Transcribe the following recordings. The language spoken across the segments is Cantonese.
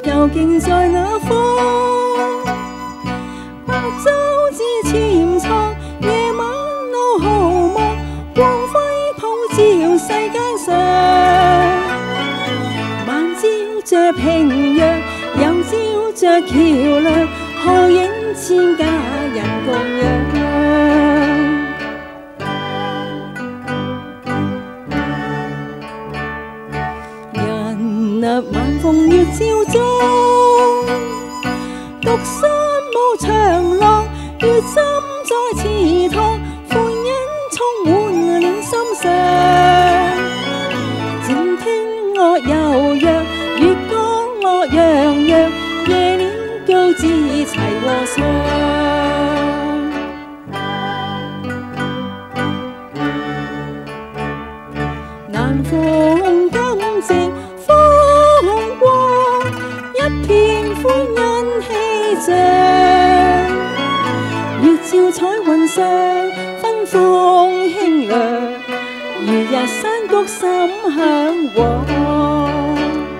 究竟在哪方？白晝自潛藏，夜晚路毫無，光輝普照世間上。晚照着平陽，又照着橋樑，皓影千家人共養。晚風月照中，獨身無長廊，月浸在池塘，歡欣充滿了心上。靜聽樂悠揚，月光樂洋洋，夜鳥高知齊和尚。南風金靜。一片歡欣氣象，月照彩雲上，芬芳輕涼，如日山谷心向往。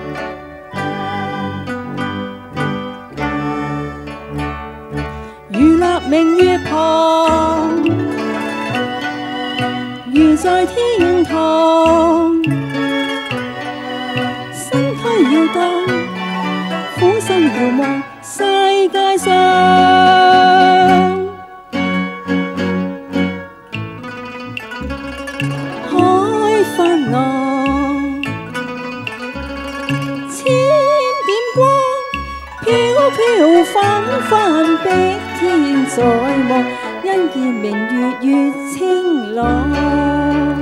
如立明月旁，如在天堂，身軀搖蕩。俯身遙望世界上，海翻浪，千點光，飄飄泛泛碧天在望，因見明月越清朗。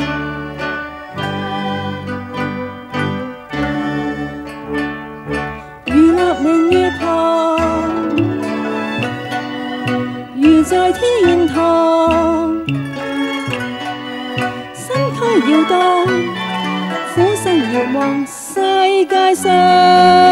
明月旁，如在天堂，身軀搖蕩，俯身遙望世界上。